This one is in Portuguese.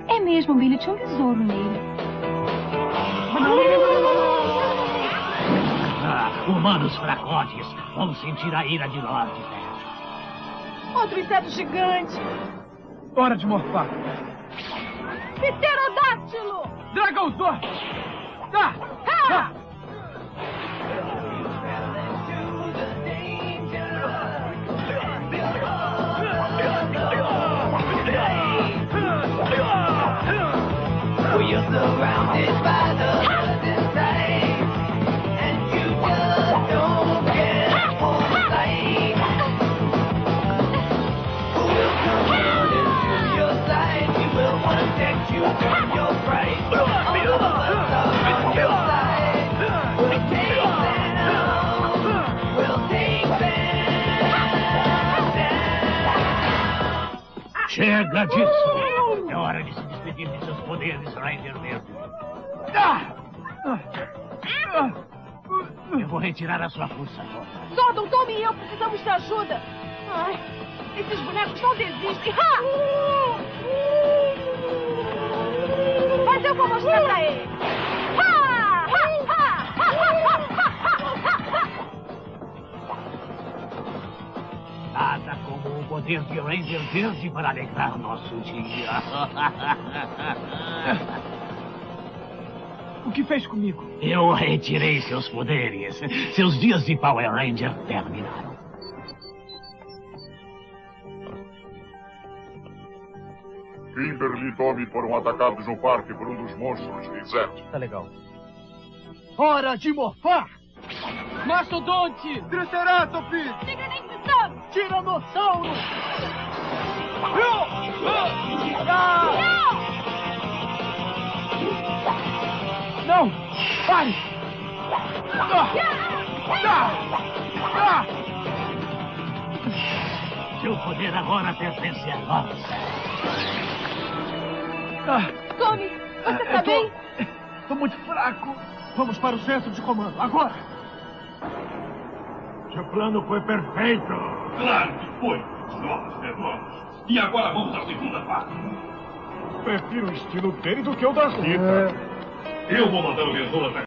É mesmo, Billy. Tinha um besouro nele. Humanos fracotes vão sentir a ira de Lord Zed. Outro inseto gigante. Hora de morfar. Pterodáctilo! Dragãozor! Tá! Ha! You're surrounded by the other side, and you just don't care for sight. Who will come running to your side? We will protect you from your pride. All of us are on your side. We'll take them down. We'll take them down. Chega disso! É hora de se despedir de seus poderes, Ranger Verde. Eu vou retirar a sua força agora. Zordon, Tommy e eu precisamos de ajuda. Ai, esses bonecos não desistem. Ha! Mas eu vou mostrar pra eles. Ha! Ha! Ha! Ha! Nada como o poder de Ranger Verde para alegrar nosso dia. O que fez comigo? Eu retirei seus poderes. Seus dias de Power Ranger terminaram. Kimberly e Tommy foram atacados no parque por um dos monstros de Zed. Tá legal. Hora de morfar! Mastodonte! Triceratops! Tiranossauro! Não! Pare! Seu poder agora pertence a nós. Tommy, você tá bem? Tô muito fraco. Vamos para o centro de comando, agora! Seu plano foi perfeito. Claro que foi, novos redondos. E agora vamos à segunda parte. Prefiro o estilo dele do que o da Rita. Eu vou mandar o Besouro